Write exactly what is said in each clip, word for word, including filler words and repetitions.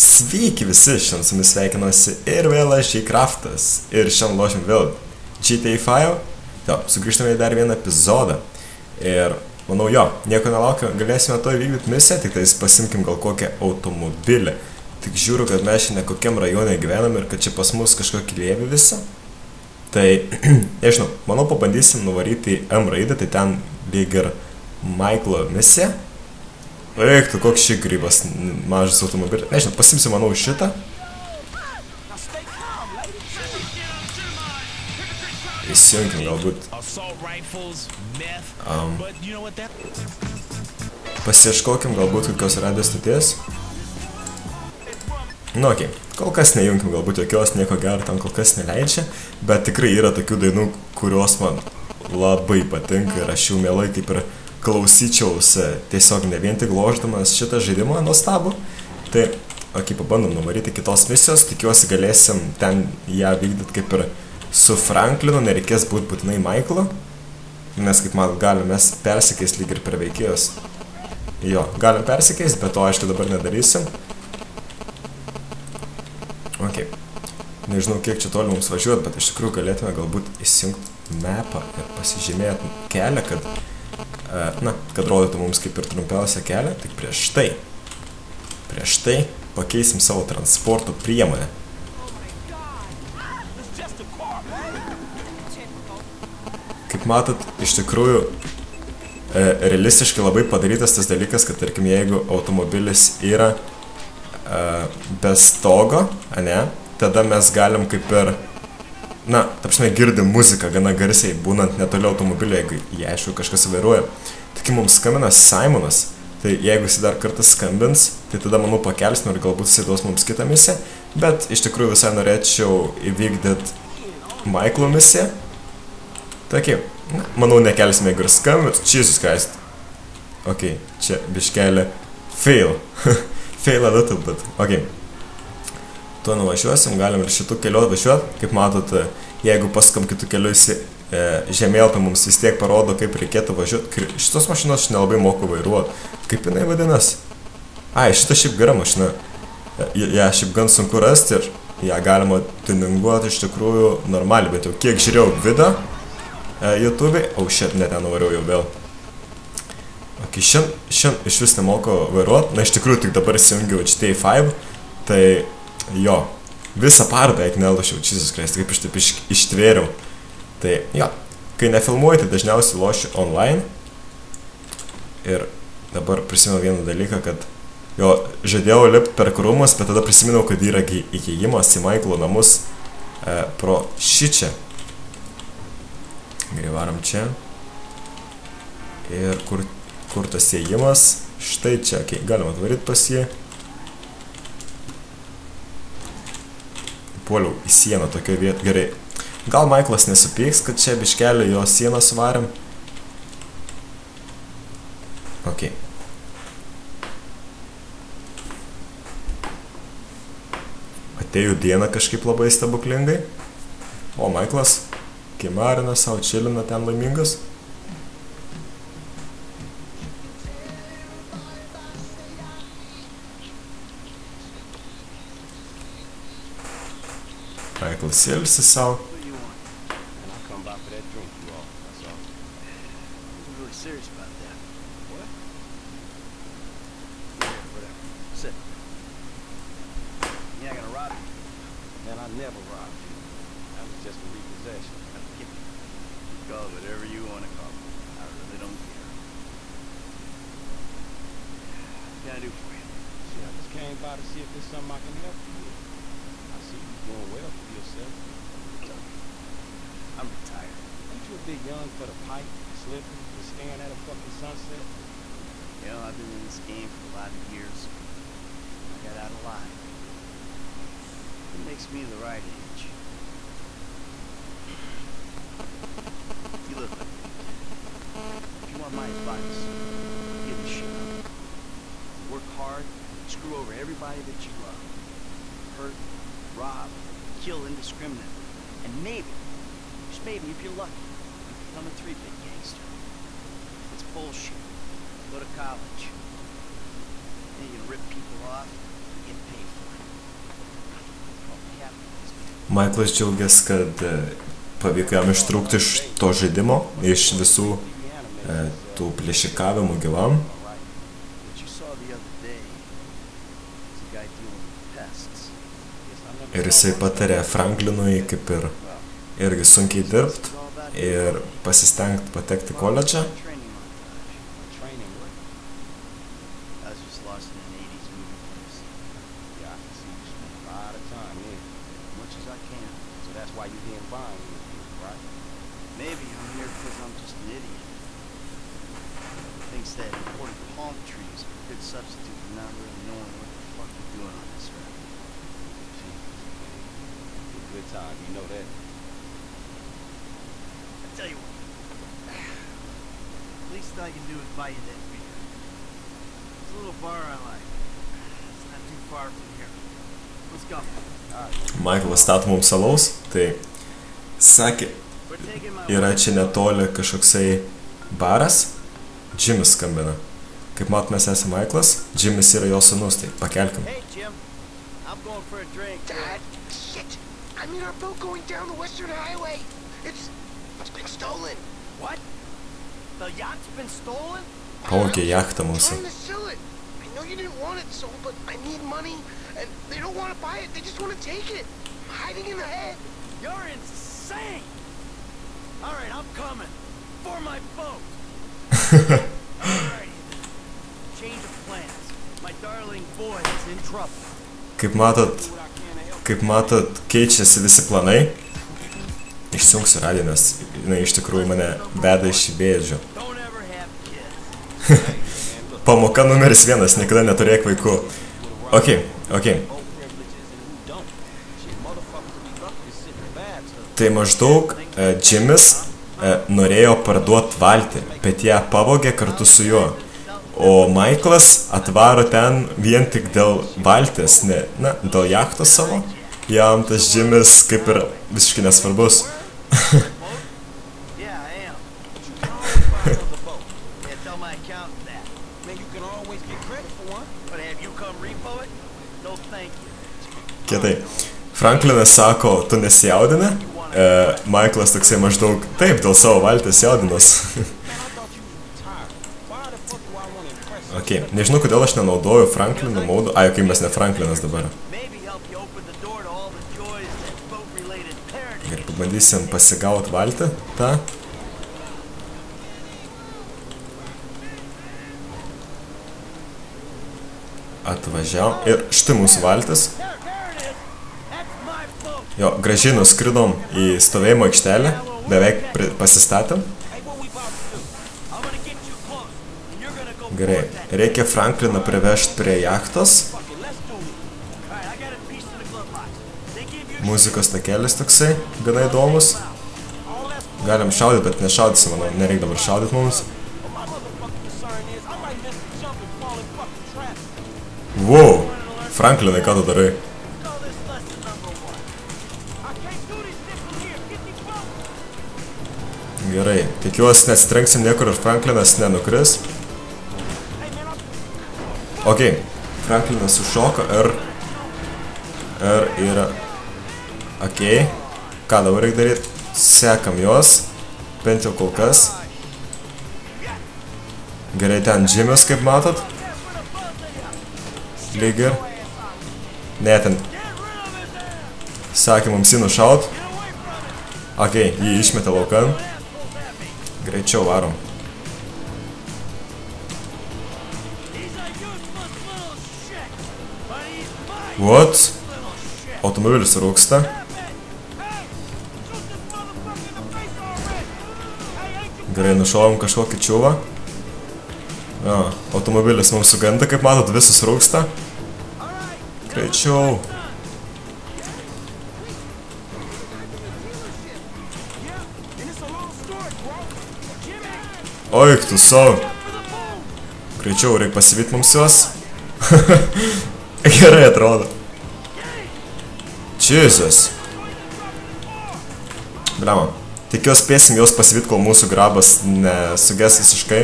Sveiki visi, šiandien su jumis sveikinuosi ir vėl aš J-Craftas. Ir šiandien lošim vėl G T A penki. Jo, sugrįžtame į dar vieną epizodą. Ir manau jo, nieko nelaukiu, galėsime to įvykdyti misiją, tik tais pasimkim gal kokią automobilį. Tik žiūriu, kad mes šiandien kokiam rajone gyvenam ir kad čia pas mus kažkokį lievį visą. Tai, nežinau, manau pabandysim nuvaryti į M raidę, tai ten lyg ir Michaelo misija. Eiktų, koks šį grybas, mažas automobilis. Nežinau, pasimsiu, manau, šitą. Įsijunkim galbūt. Um, pasieškokim galbūt kokios radio stoties. Nu, okei, okay. Kol kas nejunkim galbūt jokios, nieko gero tam kol kas neleidžia. Bet tikrai yra tokių dainų, kurios man labai patinka ir aš jau mielai kaip ir klausyčiausi tiesiog ne vien tik lošdamas šitą žaidimą nuostabų. Tai, okei, pabandom nuvaryti kitos misijos, tikiuosi galėsim ten ją vykdyti kaip ir su Franklinu, nereikės būti būtinai Michaelo, nes kaip man galim mes persikeist lyg ir per veikėjus. Jo, galim persikeist, bet to aišku dabar nedarysim. Okei, nežinau kiek čia toli mums važiuot, bet iš tikrųjų galėtume galbūt įsijungti mapą ir pasižymėti kelią, kad Na, kad rodytų mums kaip ir trumpiausią kelią, tik prieš tai, prieš tai pakeisim savo transporto priemonę. Kaip matot, iš tikrųjų, e, realistiškai labai padarytas tas dalykas, kad tarkim, jeigu automobilis yra e, be stogo, ane, tada mes galim kaip ir Na, tapšinai girdim muziką gana garsiai, būnant netoli automobilio, jeigu jie aišku kažkas vairuoja. Tik mums skambina Simonas, tai jeigu jis dar kartą skambins, tai tada manau pakelsim ir galbūt jis duos mums kitą misiją, bet iš tikrųjų visai norėčiau įvykdyti Michaelo misiją. Taigi, manau nekelsime, jeigu ir skambins, Jesus Christ. Ok, čia biškelė fail, fail a little bit, ok. Tuo nuvažiuosim, galim ir šitų kelių atvažiuoti. Kaip matot, jeigu paskam kitų kelių e, žemėlapį mums vis tiek parodo, kaip reikėtų važiuoti. Šitos mašinos aš nelabai moku vairuoti. Kaip jinai vadinas? Ai, šita šiaip gera mašina. Ja šiaip gan sunku rasti ir ją galima tuninguoti iš tikrųjų normaliai. Bet jau kiek žiūrėjau video e, YouTube, au šit, net ten nuvariau jau vėl. Ok, šiandien šiand iš vis nemoku vairuoti. Na, iš tikrųjų tik dabar įsijungiau G T A penki. Tai jo, visą parą beveik nelošiau, Jesus Christ, kaip aš taip iš, ištvėriau. Tai jo, kai nefilmuoju, tai dažniausiai lošiu online. Ir dabar prisimenu vieną dalyką, kad jo, žadėjau lipti per krūmus, bet tada prisiminau, kad yra įkėjimas į Michaelo namus e, pro šičia. Gerai, varom čia. Ir kur, kur tas įėjimas? Štai čia, okay, galima atvaryti pas jį. Puoliau į sieną tokio vietą. Gerai. Gal Michaelas nesupyks, kad čia biškelį jo sieną suvarėm. Ok. Atėjau dieną kažkaip labai stebuklingai. O Michaelas kimarina savo, čilina ten laimingas. Michaelas ilsi savo. I'm retired. Ain't you a bit young for the pipe, slipping, and staring at a fucking sunset? You know, I've been in this game for a lot of years. I got out alive. It makes me the right age. You look like me. If you want my advice, give me shit up. Work hard, screw over everybody that you love. Hurt, rob, kill indiscriminately. And maybe, just maybe if you're lucky, you become a three-bit gangster. It's bullshit. Go to college. Then you rip people off and get paid for it. Michaelas džiaugiasi, kad pavyko jam ištrūkti iš to žaidimo, iš visų e, tų plėšikavimų gyvam. Ir jisai patarė Franklinui kaip ir irgi sunkiai dirbti ir pasistengti patekti koledžą. Michaelas stato mums alaus, tai sakė, yra čia netoli kažkoksai baras, Jimis skambina. Kaip matom, mes esame Michaelas, Jimis yra jo sūnus, tai pakelkim. Hey Jim, I'm going for a drink. Dad, shit! I'm in our boat going down the western highway. It's it's been stolen. What? The yacht's been stolen? Pavogė jachtą I'm mūsų. trying to sell it. I know you didn't want it sold, but I need money, and they don't want to buy it. They just want to take it. I'm hiding in the head. You're insane! All right, I'm coming. For my boat. Alrighty then. Change of plans. My darling boy is in trouble. Kaip matot, kaip matot, keičiasi visi planai. Išsijungsiu radiją, nes jinai iš tikrųjų mane veda iš vėžio. Don't ever have kids. Pamoka numeris vienas, niekada neturėk vaikų. Ok, ok. Tai maždaug e, Jimis e, norėjo parduoti valtį, bet ją pavogė kartu su juo. O Michaelas atvaro ten vien tik dėl valtės, ne, na, dėl jachtos savo. Jam tas Jimis kaip ir visiškai nesvarbus. Yeah, I am. But you can always borrow the boat. Yeah, tell my accountant that. Man, you can always get credit for one. But have you come repo it? No, thank you. Kietai. Franklinas sako, tu nesijaudini? E, Michaelas toksai maždaug, taip, dėl savo valtės jaudinos. Ok, nežinau, kodėl aš nenaudoju Franklino modo. Ai, ok, mes ne Franklinas dabar. Gerai, pabandysim pasigauti valtį, tą. Atvažiavom ir štai mūsų valtis. Jo, gražiai nuskridom į stovėjimo aikštelę, beveik pasistatėm. Gerai, reikia Frankliną privežti prie jachtos. Muzikos takelis toksai, gana įdomus. Galim šaudyti, bet nešaudysim, manau, nereik dabar šaudyti mums. Wow, Franklinai, ką tu darai? Gerai, tikiuosi neatsitrenksim niekur ir Franklinas nenukris. Ok, Franklinas sušoka ir... Ir yra... Ok, ką dabar reikia daryti? Sekam juos, bent jau kol kas. Gerai, ten Jimis, kaip matot. Lyg ir. Ne, ten... Sakė mums jį nušaut. Ok, jį išmetė laukan. Greičiau varom. What? Automobilis rūksta. Gerai, nušovom kažkokį čiūvą. Jo, automobilis mums suganda, kaip matot, visus rūksta. Greičiau. Oik, tu savo. Greičiau, reikia pasivyti mums juos. Gerai atrodo. Jesus. Bliama. Tikiuosi spėsim juos pasivyti, kol mūsų grabas nesuges visiškai.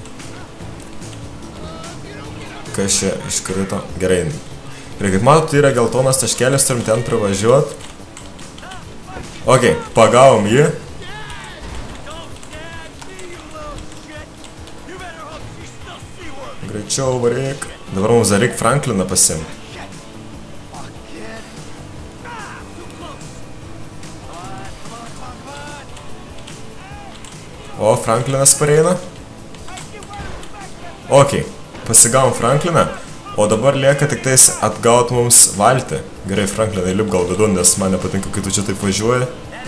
Kas čia iškrito? Gerai. Ir kaip matot, tai yra geltonas taškelis, turim ten pravažiuoti. Ok, pagavom jį. Greičiau varyk. Dabar mums dar reik Frankliną pasimti. O, Franklinas pareina. Ok, pasigavom Frankliną. O dabar lieka tik tais atgaut mums valtį. Gerai, Franklinai, lip gal vidun, nes man nepatinka, kai tu čia taip važiuoji.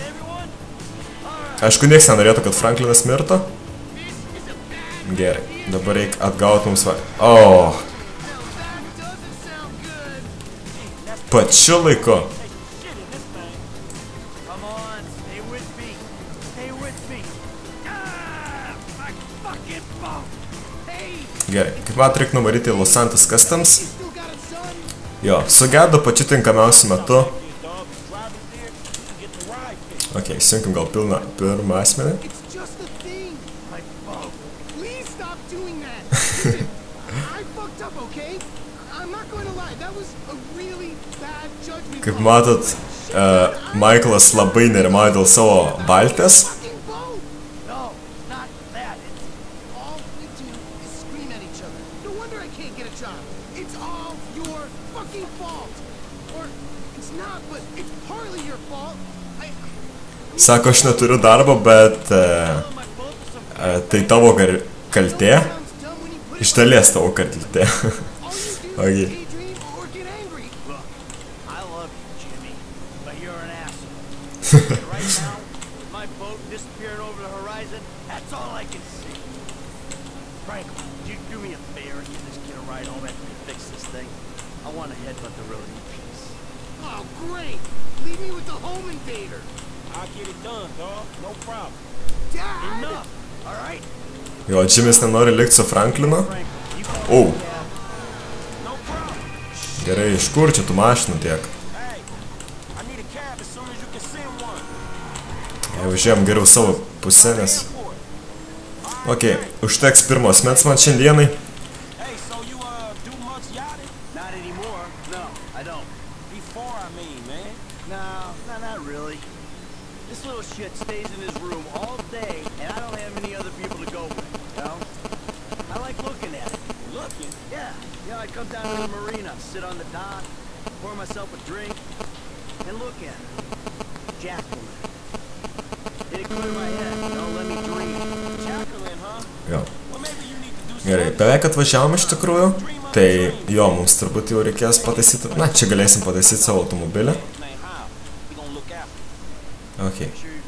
Aišku, nieks nenorėtų, kad Franklinas mirtų. Gerai, dabar reik atgaut mums valtį. O. Pačiu laiku. Gerai, kaip mat reik nuvaryti Los Santos Customs. Jo, sugedo pačiu tinkamiausiu metu. Ok, įsijunkim gal pilną pirmą asmenį. Kaip matot, uh, Michaelas labai nerimauja dėl savo valties. Sako, aš neturiu darbo, bet uh, uh, tai tavo kaltė. Iš dalies tavo kaltė. Okay. Jo, Jimmy's nenori likti su Franklinu. O. Gerai, iš kur čia tų mašinų tiek? Jau žiūrėjom geriau savo pusę, nes... Ok, užteks pirmo asmens man šiandienai. Jo. Gerai, beveik atvažiavom iš tikrųjų. Tai jo, mums turbūt jau reikės pataisyti. Na, čia galėsim pataisyti savo automobilį. Ok.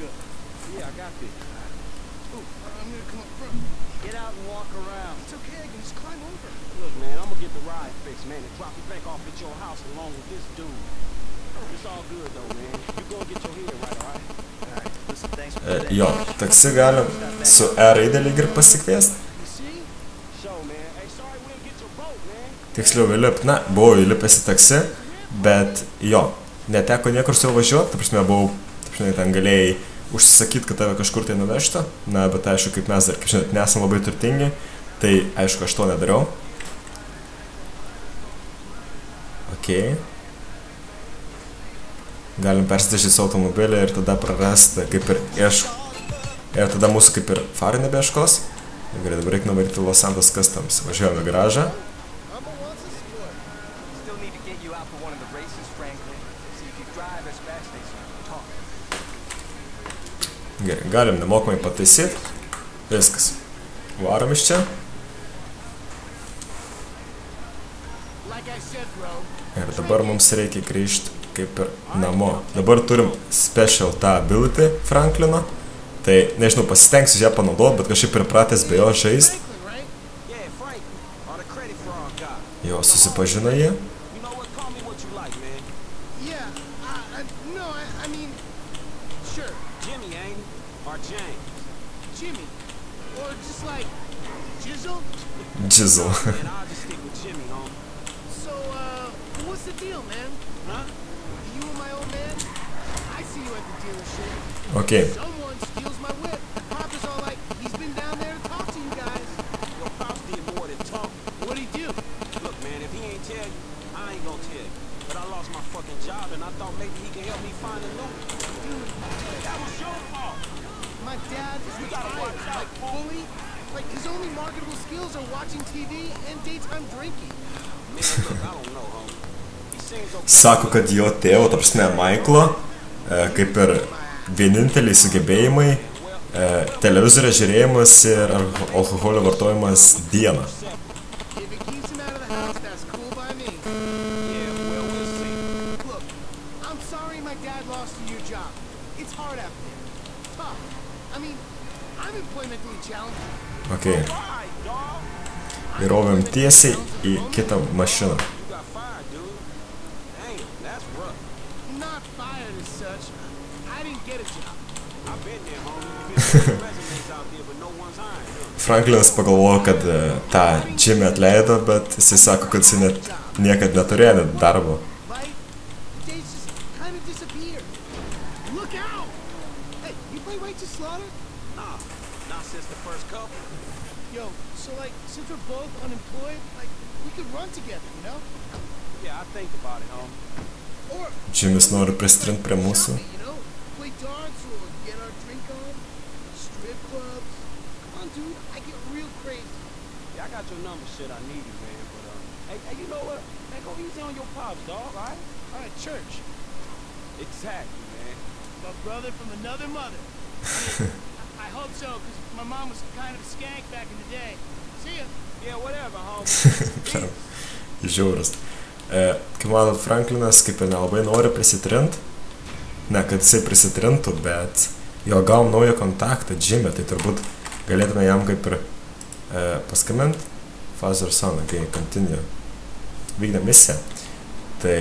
Jo, taksi galim su E raidę lyg ir pasikviesti. Tiksliau įlip, na, buvau įlipęs į taksi, bet jo, neteko niekur su juo važiuoti, ta prasme, buvau, ta prasme, ten galėjai užsisakyti, kad tave kažkur tai nuvežtų, na, bet aišku, kaip mes dar, kaip žinot, nesam labai turtingi, tai aišku, aš to nedariau. Ok. Galim persidažyti savo automobilį ir tada prarasti, kaip ir iš... Ir tada mūsų kaip ir farai nebeieškos. Gerai, dabar reikia nuvaryti Los Santos Customs. Važiuojame į garažą. Gerai, galim nemokamai pataisyti. Viskas. Varom iš čia. Ir dabar mums reikia grįžti kaip ir namo. Dabar turim special tą ability Franklino. Tai, nežinau, pasistengsiu ją panaudoti, bet kažkaip pripratęs be jo žaisti. Jo, susipažino jį. Jizzle. Okay. lost my fucking job, and I thought maybe he could help me find a new one. Dude, that was your fault. My dad is retired, like fully. Like his only marketable skills are watching T V and daytime drinking. Man, look, I don't know, homie. He seems okay. Sako, kad jo tėvo, ta prasme, Maiklo, e, kaip ir vieninteliai sugebėjimai, e, televizorio žiūrėjimas ir alkoholio vartojimas dieną. If it keeps him out of the house, that's cool by me. Yeah, well, we'll see. Look, I'm sorry my dad lost you your job. It's hard out there. Tough. I mean, I'm employmentally challenged. Okay. Right, dog. Įrovėm tiesiai į kitą mašiną. You got fired, dude. Damn, that's rough. Not fired as such. I didn't get a job. I've been there, homie. You've been resumes out there, but no one's hiring, huh? Franklinas pagalvojo, kad e, tą Jimmy atleido, bet jisai sako, kad jisai net niekad neturėjo net darbo. Right? The days just kind of disappear. Look out! Hey, you play Righteous Slaughter? Nah, not since the first couple. Yo, so like, since we're both unemployed, like, we could run together, you know? Yeah, I think about it, homie. Or Jimmy's nori pristrint prie mūsų. you know, play darts or get our drink on. Strip clubs. Come on, dude, I get real crazy. Yeah, I got your number, shit. I need you, man. But uh, hey, hey, you know what? Hey, go easy on your pops, dog. All right? All right, church. Exactly, man. My brother from another mother. I, mean, I, I hope so, because my mom was kind of a skank back in the day. See ya. Yeah, whatever, homie. Žiaurus. E, kaip matot, Franklinas kaip ir nelabai nori prisitrint. Ne, kad jisai prisitrintų, bet jo gavom naują kontaktą, Jimmy, tai turbūt galėtume jam kaip ir e, paskambint. Father son, kai continue. Vykdė misiją. Tai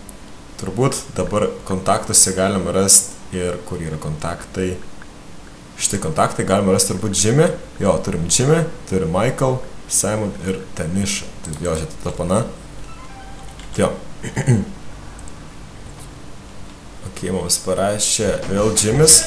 turbūt dabar kontaktuose galim rasti ir kur yra kontaktai. Štai kontaktai galime rasti turbūt Jimmy. Jo, turim Jimmy, turim Michael, Simon ir Tanisha. Tai jo, čia ta pana. Jo. Ok, mums parašė vėl Jimmys.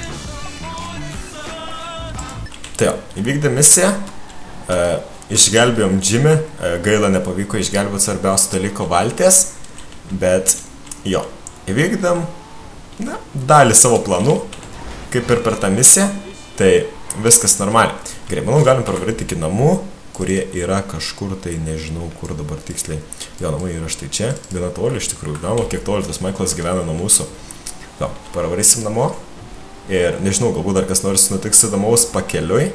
Tai jo, įvykdė misiją. E, išgelbėjom Jimmy. E, gaila nepavyko išgelbėti svarbiausio dalyko valties. Bet jo, įvykdėm na, dalį savo planų. Kaip ir per tą misiją. Tai viskas normaliai. Gerai, manau, galim pravaryti iki namų, kurie yra kažkur, tai nežinau, kur dabar tiksliai. Jo, namai yra štai čia, gana toli iš tikrųjų. Gama, kiek toli tas Michaelas gyvena nuo mūsų. Jo, paravarysim namo. Ir nežinau, galbūt dar kas nors nutiks įdomaus pakeliui.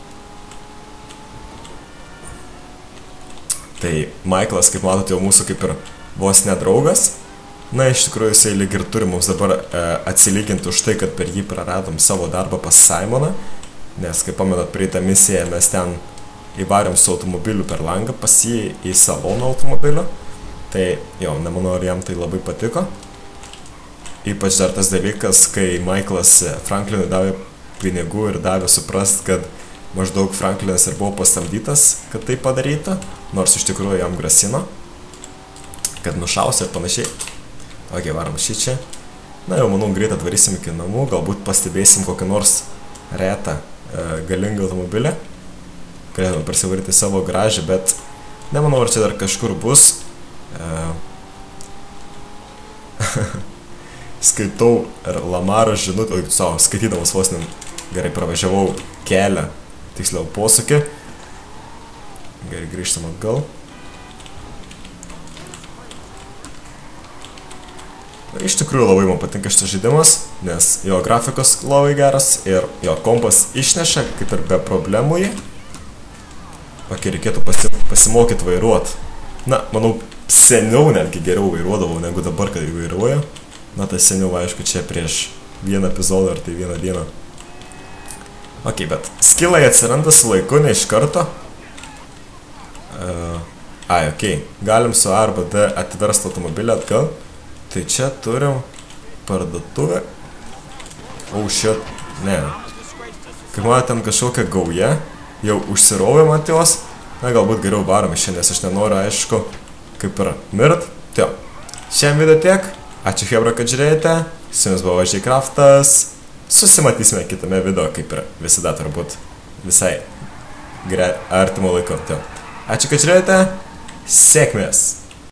Tai Michaelas, kaip matot, jau mūsų kaip ir vos nedraugas. Na, iš tikrųjų, jisai lyg ir turi mums dabar e, atsilyginti už tai, kad per jį praradom savo darbą pas Simoną. Nes, kaip pamenat, praeitą misiją mes ten įvarėm su automobiliu per langą pas jį į saloną automobilio. Tai, jo, nemanau, ar jam tai labai patiko. Ypač dar tas dalykas, kai Michaelas Franklinui davė pinigų ir davė suprast, kad maždaug Franklinas ir buvo pasamdytas, kad tai padarytų. Nors iš tikrųjų jam grasino, kad nušaus ir panašiai. Ok, varom šį čia. Na, jau manau, greit atvarysim iki namų. Galbūt pastebėsim kokį nors retą e, galingą automobilį. Galėtume prisivaryti savo garažą, bet nemanau, ar čia dar kažkur bus. E, skaitau Lamaro žinutę, o, savo, skaitydamas vos ne gerai pravažiavau kelią, tiksliau posūkį. Gerai, grįžtam atgal. Iš tikrųjų labai man patinka šitas žaidimas, nes jo grafikos labai geras ir jo kompas išneša kaip ir be problemų jį. Ok, reikėtų pasi pasimokyti vairuot. Na, manau, seniau netgi geriau vairuodavau negu dabar, kad vairuoju. Na, tai seniau, aišku, čia prieš vieną epizodą ar tai vieną dieną. Ok, bet skillai atsiranda su laiku, ne iš karto. Uh, ai, ok, galim su A arba D atversti automobilį atgal. Tai čia turim parduotuvę. Oh shit, ne. Kaip man ten kažkokia gauja, jau užsirovėm ant jos. Na, galbūt geriau varom iš čia, nes aš nenoriu, aišku, kaip ir mirt. Tai jo, šiandien video tiek. Ačiū Hebra, kad žiūrėjote. Su jumis buvo Žaikraftas. Susimatysime kitame video, kaip ir visada turbūt visai artimo laiko. Tai jo. Ačiū, kad žiūrėjote. Sėkmės.